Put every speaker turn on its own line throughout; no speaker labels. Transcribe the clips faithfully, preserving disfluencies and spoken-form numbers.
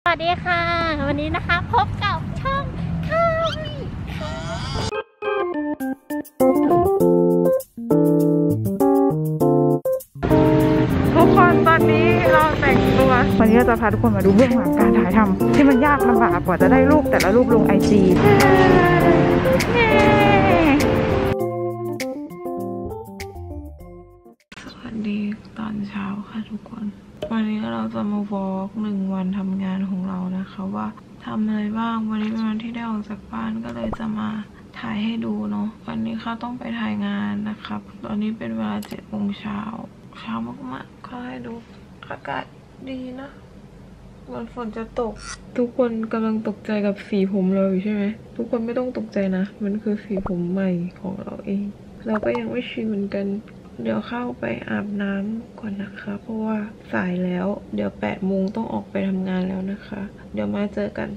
วัสดีค่ะวันนี้นะคะพบกับช่องข้าววิค่ะ
ทุกคนตอนนี้เราแต่งตัววันนี้เราจะพาทุกคนมาดูเบื้องหลังการถ่ายทำที่มันยากลำบากกว่าจะได้รูปแต่ละรูปลงไอจีสวัสดีตอนเช้าค่ะทุกคนวันนี้เราจะมาวอล์กหนึ่งวันทำงานของเรานะคะว่าทำอะไรบ้างวันนี้เป็นวันที่ได้ออกจากบ้านก็เลยจะมาถ่ายให้ดูเนาะวันนี้เขาต้องไปถ่ายงานนะครับตอนนี้เป็นเวลาเจ็ดโมงเช้าเช้ามากๆก็ให้ดูอากาศดีนะเหมือนฝนจะตกทุกคนกำลังตกใจกับสีผมเราอยู่ใช่ไหมทุกคนไม่ต้องตกใจนะมันคือสีผมใหม่ของเราเองเราก็ยังไม่ชินเหมือนกันเดี๋ยวเข้าไปอาบน้ำก่อนนะคะเพราะว่าสายแล้วเดี๋ยวแปดโมงต้องออกไปทำงานแล้วนะคะเดี๋ยวมาเจอกัน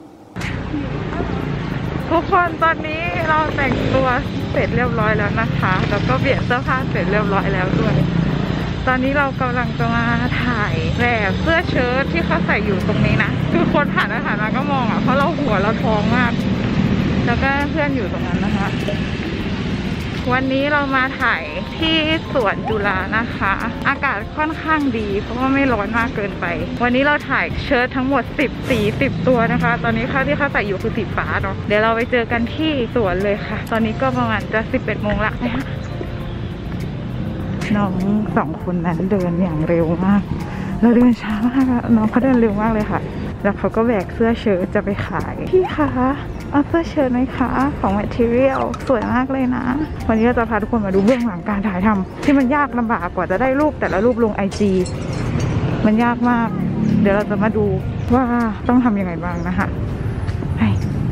ทุกคนตอนนี้เราแต่งตัวเสร็จเรียบร้อยแล้วนะคะแล้วก็เปลี่ยนเสื้อผ้าเสร็จเรียบร้อยแล้วด้วยตอนนี้เรากำลังจะมาถ่ายแบบเสื้อเชิ้ตที่เขาใส่อยู่ตรงนี้นะคือคนผ่านมาผ่านมาก็มองอ่ะเพราะเราหัวเราท้องมากแล้วก็เพื่อนอยู่ตรงนั้นนะคะวันนี้เรามาถ่ายที่สวนจุฬานะคะอากาศค่อนข้างดีเพราะว่าไม่ร้อนมากเกินไปวันนี้เราถ่ายเชิ้ตทั้งหมดสิบสีสิบตัวนะคะตอนนี้ค่าที่เขาใส่อยู่คือสีฟ้าเนาะเดี๋ยวเราไปเจอกันที่สวนเลยค่ะตอนนี้ก็ประมาณจะสิบเอ็ดโมงละนะคะน้องสองคนนั้นเดินอย่างเร็วมากเราเดินช้ามากน้องเขาเดินเร็วมากเลยค่ะแล้วเขาก็แบกเสื้อเชิ้ตจะไปขายพี่คะเอาเสื้อเชิ้ตไหมคะของ Material สวยมากเลยนะวันนี้เราจะพาทุกคนมาดูเบื้องหลังการถ่ายทำที่มันยากลำบากกว่าจะได้รูปแต่ละรูปลงไอจีมันยากมากเดี๋ยวเราจะมาดูว่าต้องทำยังไงบ้างนะคะไป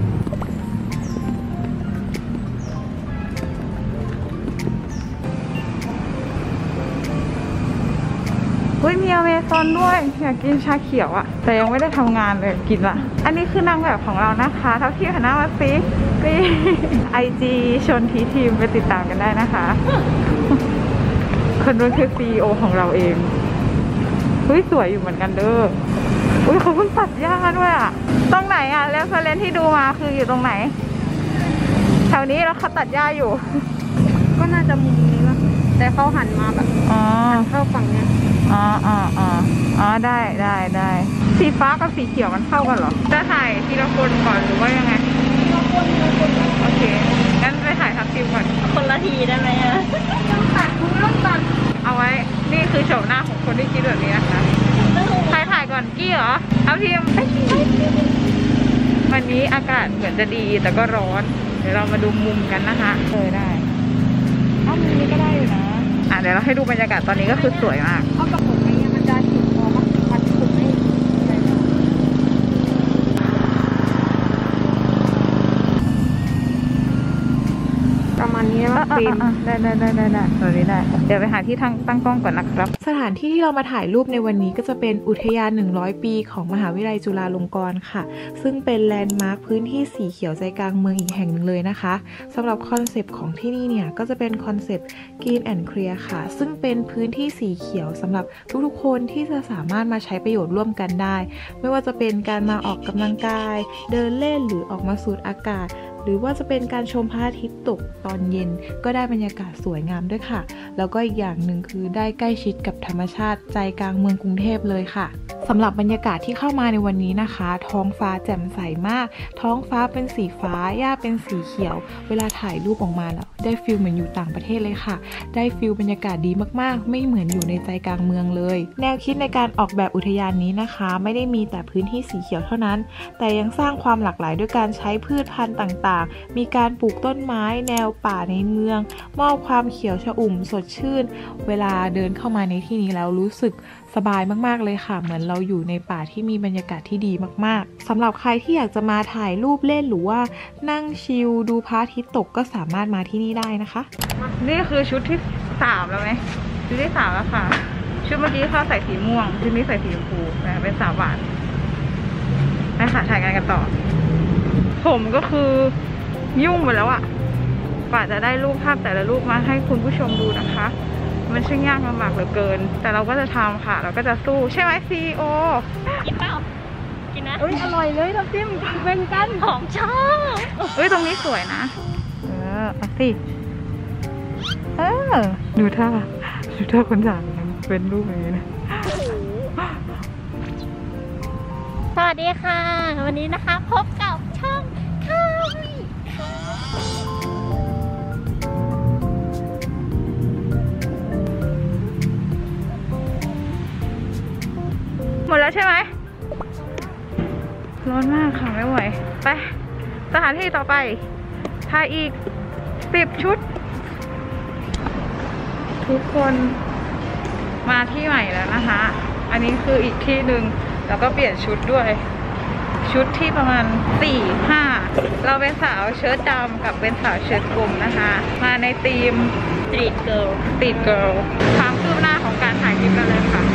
เฮ้ยมีอเมซอนด้วยอยากกินชาเขียวอะแต่ยังไม่ได้ทำงานเลยกินละอันนี้คือนางแบบของเรานะคะถ้าพี่หันหน้ามาซินี่ไอจีชนทีทีมไปติดตามกันได้นะคะคนนู้นคือซีอีโอของเราเองเฮ้ยสวยอยู่เหมือนกันเด้ออุ้ยเขาเพิ่งตัดหญ้าด้วยอะตรงไหนอะเรฟเฟอเรนซ์ที่ดูมาคืออยู่ตรงไหนแถวนี้แล้วเขาตัดหญ้าอยู่
ก็น่าจะมุมนี้ละแต่เขาหันมาแบบอ๋อเข้าฝั่งเนี้ย
อ๋ออ๋ออ๋ออ๋อได้ได้ได้สีฟ้ากับสีเขียวมันเข้ากันเหรอจะถ่ายทีละคนก่อนหรือว่ายังไงทีละคนทีละคนโอเคงั้นไปถ่ายทับทิมก่อน
คนละทีได้ไหมอะต้องตัดคุณต้องตัด
เอาไว้นี่คือโฉมหน้าของคนที่คิดแบบนี้นะคะใครถ่ายก่อนกี้เหรอทับทิมวันนี้อากาศเหมือนจะดีแต่ก็ร้อนเดี๋ยวเรามาดูมุมกันนะคะเออได้อ้าวมุมนี้ก็ได้อยู่นะอ่ะเดี๋ยวเราให้ดูบรรยากาศตอนนี้ก็คือสวยมาก
เขากับผมไงมันจะถึงพอมั้งมันถึงไม่ประมาณนี้ว่าฟิล์ม
ได้ได้ได้ได้ได้ตอนนี้ได้เดี๋ยวไปหาที่ตั้งตั้งกล้องก่อนนะครับ
สถานที่ที่เรามาถ่ายรูปในวันนี้ก็จะเป็นอุทยานหนึ่งร้อยปีของมหาวิทยาลัยจุฬาลงกรณ์ค่ะซึ่งเป็นแลนด์มาร์คพื้นที่สีเขียวใจกลางเมืองอีกแห่งหนึ่งเลยนะคะสำหรับคอนเซปต์ของที่นี่เนี่ยก็จะเป็นคอนเซปต์ Green and Clear ค่ะซึ่งเป็นพื้นที่สีเขียวสำหรับทุกๆคนที่จะสามารถมาใช้ประโยชน์ร่วมกันได้ไม่ว่าจะเป็นการมาออกกำลังกายเดินเล่นหรือออกมาสูดอากาศหรือว่าจะเป็นการชมพระอาทิตย์ตกตอนเย็นก็ได้บรรยากาศสวยงามด้วยค่ะแล้วก็อีกอย่างหนึ่งคือได้ใกล้ชิดกับธรรมชาติใจกลางเมืองกรุงเทพเลยค่ะสำหรับบรรยากาศที่เข้ามาในวันนี้นะคะท้องฟ้าแจ่มใสมากท้องฟ้าเป็นสีฟ้าหญ้าเป็นสีเขียวเวลาถ่ายรูปออกมาแล้วได้ฟีลเหมือนอยู่ต่างประเทศเลยค่ะได้ฟีลบรรยากาศดีมากๆไม่เหมือนอยู่ในใจกลางเมืองเลยแนวคิดในการออกแบบอุทยานนี้นะคะไม่ได้มีแต่พื้นที่สีเขียวเท่านั้นแต่ยังสร้างความหลากหลายด้วยการใช้พืชพันธุ์ต่างๆมีการปลูกต้นไม้แนวป่าในเมืองมอบความเขียวชอุ่มสดชื่นเวลาเดินเข้ามาในที่นี้แล้วรู้สึกสบายมากๆเลยค่ะเหมือนเราอยู่ในป่าที่มีบรรยากาศที่ดีมากๆสำหรับใครที่อยากจะมาถ่ายรูปเล่นหรือว่านั่งชิลดูพระอาทิตย์ตกก็สามารถมาที่นี่ได้นะคะ
นี่คือชุดที่สามแล้วไหมชุดที่สามแล้วค่ะชุดเมื่อกี้เขาใส่สีม่วงชุดนี้ใส่สีชมพูนะเป็นสาวหวานไปค่ะถ่ายงานกันต่อผมก็คือยุ่งหมดแล้วอะกว่าจะได้รูปภาพแต่ละรูปมาให้คุณผู้ชมดูนะคะมันช่างยากลำบากเหลือเกินแต่เราก็จะทำค่ะเราก็จะสู้ใช่ไหมซีโอ
กินเปล่ากินนะเอ้ยอร่อยเลยน้ำจิ้มเป็นกันของชอบเอ้ยตรงนี้สวยนะเออเอาสิเออดูท่าดูท่าคนถ่ายเป็นรูปอย่างนี้นะ
สวัสดีค่ะวันนี้นะคะพบกับช่องข้าววี
หมดแล้วใช่ไหมร้อนมากค่ะไม่ไหวไปสถานที่ต่อไปถ่ายอีกสิบชุดทุกคนมาที่ใหม่แล้วนะคะอันนี้คืออีกที่หนึ่งแล้วก็เปลี่ยนชุดด้วยชุดที่ประมาณ สี่ ห้า เราเป็นสาวเชิ้ตดำกับเป็นสาวเชิ้ตกลมนะคะมาในธีม
Street Girl
Street Girl ความคืบหน้าของการถ่ายคลิปกันเลยค่ะ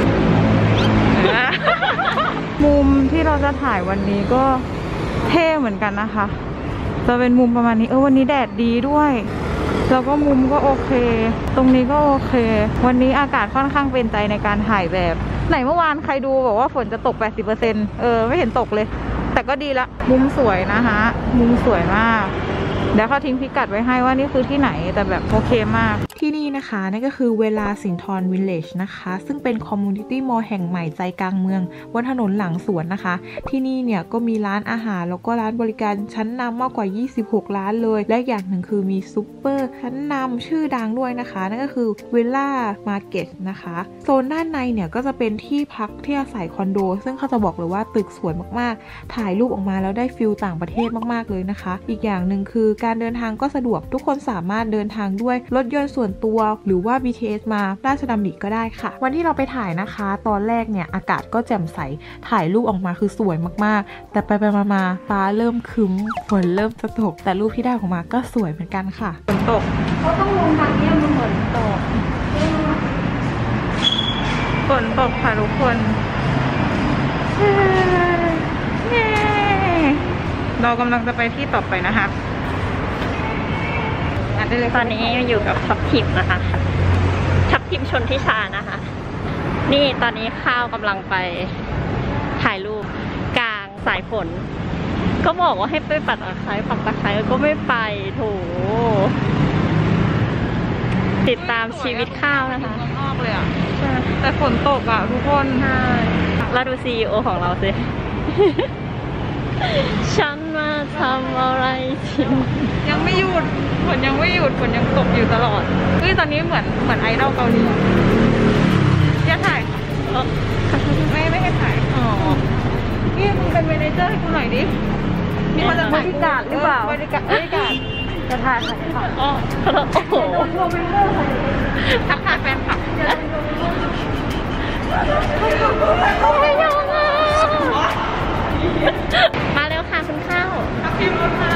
มุมที่เราจะถ่ายวันนี้ก็เท่เหมือนกันนะคะจะเป็นมุมประมาณนี้เออวันนี้แดดดีด้วยแล้วก็มุมก็โอเคตรงนี้ก็โอเควันนี้อากาศค่อนข้างเป็นใจในการถ่ายแบบไหนเมื่อวานใครดูบอกว่าฝนจะตก แปดสิบเปอร์เซ็นต์ เออไม่เห็นตกเลยแต่ก็ดีละมุมสวยนะคะมุมสวยมากเดี๋ยวเขาทิ้งพิกัดไว้ให้ว่านี่คือที่ไหนแต่แบบโอเคมาก
ที่นี่นะคะนั่นก็คือเวลาสินทรวิลเลจนะคะซึ่งเป็นคอมมูนิตี้มอลล์แห่งใหม่ใจกลางเมืองบนถนนหลังสวนนะคะที่นี่เนี่ยก็มีร้านอาหารแล้วก็ร้านบริการชั้นนำมากกว่ายี่สิบหกร้านเลยและอย่างหนึ่งคือมีซูเปอร์ชั้นนำชื่อดังด้วยนะคะนั่นก็คือเวลามาร์เก็ตนะคะโซนด้านในเนี่ยก็จะเป็นที่พักที่อาศัยคอนโดซึ่งเขาจะบอกเลยว่าตึกสวยมากๆถ่ายรูปออกมาแล้วได้ฟิลต่างประเทศมากๆเลยนะคะอีกอย่างหนึ่งคือการเดินทางก็สะดวกทุกคนสามารถเดินทางด้วยรถยนต์ส่วนตัวหรือว่า บี ที เอส มาราชดำริก็ได้ค่ะวันที่เราไปถ่ายนะคะตอนแรกเนี่ยอากาศก็แจ่มใสถ่ายรูปออกมาคือสวยมากๆแต่ไปไปมาๆฟ้าเริ่มครึ้มฝนเริ่มจะตกแต่รูปที่ได้ออกมาก็สวยเหมือนกันค่ะ
ฝนตก
เขาต้องลงทางนี้มันฝนตก
ฝนตกค่ะทุกคนเรากำลังจะไปที่ต่อไปนะคะ
ตอนนี้อยู่กับทับทิมนะคะทับทิมชนทิชานะคะนี่ตอนนี้ข้าวกำลังไปถ่ายรูปกลางสายฝนก็บอกว่าให้ไปปัดตะไคร้ปัดตะไคร้ก็ไม่ไปโถติดตามชีวิตข้าวนะคะ
นอกเลยอ่ะแต่ฝนตกอ่ะทุกคน
ใช่เราดู ซี อี โอ ของเราสิฉันมาทำอะไรที่
ยังไม่หยุดฝนยังไม่หยุดฝนยังตกอยู่ตลอดเฮ้ยตอนนี้เหมือนเหมือนไอดอลเกาหลีอย่าถ่ายไม่ไม่ให้ถ่ายอ๋อพี่มึงเป็นเมเนเจอร์ให้กูหน่อยดิมีคนจะบริการหรือเปล่าบริการบริการจะถ่ายถ่ายค่ะอ๋อโอ้โหทักทายแฟนคลับ
ไม่ยอมอ่ะมาเร็วค่ะคุณข้าว
ทักทิมรถมา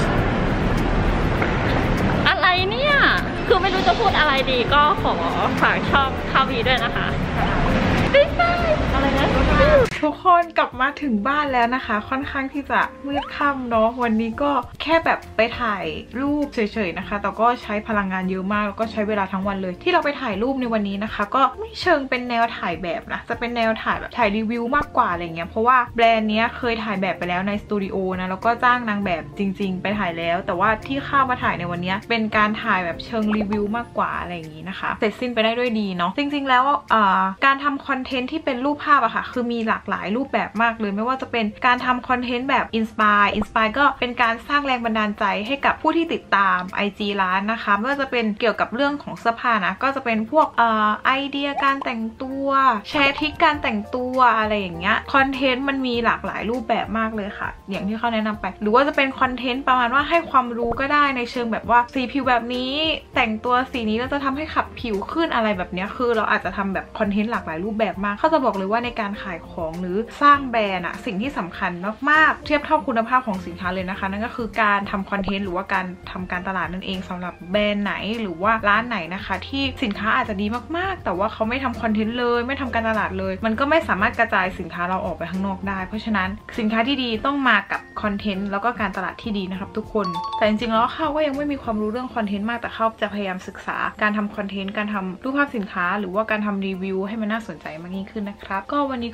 อะไรเนี่ยคือไม่รู้จะพูดอะไรดีก็ขอฝากช่องข้าววีด้วยนะคะบ๊ายบายอะไรนะ
ทุกคนกลับมาถึงบ้านแล้วนะคะค่อนข้างที่จะมืดค่ำเนาะวันนี้ก็แค่แบบไปถ่ายรูปเฉยๆนะคะแต่ก็ใช้พลังงานเยอะมากแล้วก็ใช้เวลาทั้งวันเลยที่เราไปถ่ายรูปในวันนี้นะคะก็ไม่เชิงเป็นแนวถ่ายแบบนะจะเป็นแนวถ่ายแบบถ่ายรีวิวมากกว่าอะไรเงี้ยเพราะว่าแบรนด์นี้เคยถ่ายแบบไปแล้วในสตูดิโอนะแล้วก็จ้างนางแบบจริงๆไปถ่ายแล้วแต่ว่าที่เข้ามาถ่ายในวันนี้เป็นการถ่ายแบบเชิงรีวิวมากกว่าอะไรอย่างงี้นะคะเสร็จสิ้นไปได้ด้วยดีเนาะจริงๆแล้วการทำคอนเทนต์ที่เป็นรูปภาพอะค่ะคือมีหลากหลายรูปแบบมากเลยไม่ว่าจะเป็นการทำคอนเทนต์แบบอินสปายอินสปายก็เป็นการสร้างแรงบันดาลใจให้กับผู้ที่ติดตาม ไอ จี ร้านนะคะไม่ว่าจะเป็นเกี่ยวกับเรื่องของเสื้อผ้านะก็จะเป็นพวกเอ่อไอเดียการแต่งตัวแชร์ทริคการแต่งตัวอะไรอย่างเงี้ยคอนเทนต์มันมีหลากหลายรูปแบบมากเลยค่ะอย่างที่เขาแนะนำไปหรือว่าจะเป็นคอนเทนต์ประมาณว่าให้ความรู้ก็ได้ในเชิงแบบว่าสีผิวแบบนี้แต่งตัวสีนี้เราจะทำให้ขับผิวขึ้นอะไรแบบนี้คือเราอาจจะทำแบบคอนเทนต์หลากหลายรูปแบบมากเขาจะบอกเลยว่าในการขายของหรือสร้างแบรนด์อะสิ่งที่สำคัญมากๆเทียบเท่าคุณภาพของสินค้าเลยนะคะนั่นก็คือการทำคอนเทนต์หรือว่าการทำการตลาดนั่นเองสำหรับแบรนด์ไหนหรือว่าร้านไหนนะคะที่สินค้าอาจจะดีมากๆแต่ว่าเขาไม่ทำคอนเทนต์เลยไม่ทำการตลาดเลยมันก็ไม่สามารถกระจายสินค้าเราออกไปข้างนอกได้เพราะฉะนั้นสินค้าที่ดีต้องมากับคอนเทนต์แล้วก็การตลาดที่ดีนะครับทุกคนแต่จริงๆแล้วข้าวก็ยังไม่มีความรู้เรื่องคอนเทนต์มากแต่ข้าวจะพยายามศึกษาการทำคอนเทนต์การทำรูปภาพสินค้าหรือว่าการทำรีวิวให้มันน่าสนใจมากยิ่งขึ้นนะครับก็วันนี้ก็เป็นประมาณ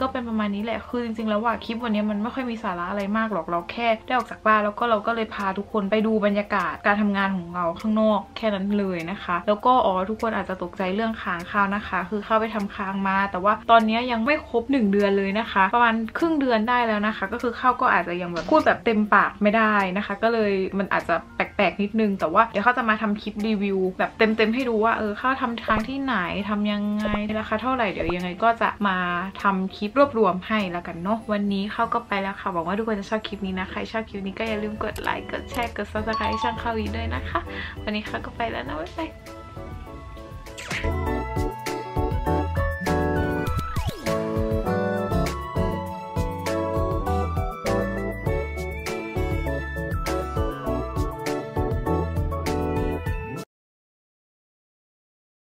นี้แหละคือจริงๆแล้วว่าคลิปวันนี้มันไม่ค่อยมีสาระอะไรมากหรอกเราแค่ได้ออกจากบ้านแล้วก็เราก็เลยพาทุกคนไปดูบรรยากาศการทำงานของเราข้างนอกแค่นั้นเลยนะคะแล้วก็อ๋อทุกคนอาจจะตกใจเรื่องค้างคาวนะคะคือเข้าไปทำค้างมาแต่ว่าตอนนี้ยังไม่ครบหนึ่งเดือนเลยนะคะประมาณครึ่งเดือนได้แล้วนะคะก็คือเข้าก็อาจจะยังแบบพูดแบบเต็มปากไม่ได้นะคะก็เลยมันอาจจะแปลกๆนิดนึงแต่ว่าเดี๋ยวเขาจะมาทำคลิปรีวิวแบบเต็มๆให้ดูว่าเออเข้าทำค้างที่ไหนทำยังไงราคาเท่าไหร่เดี๋ยวยังไงก็จะมาทำคลิปรวบรวมให้แล้วกันเนาะวันนี้เข้าก็ไปแล้วค่ะหวังว่าทุกคนจะชอบคลิปนี้นะใครชอบคลิปนี้ก็อย่าลืมกดไลค์กดแชร์กด ซับสไครบ์ ช่องเข้าวีด้วยนะคะวันนี้เข้าก็ไปแล้วนะบ๊ายบาย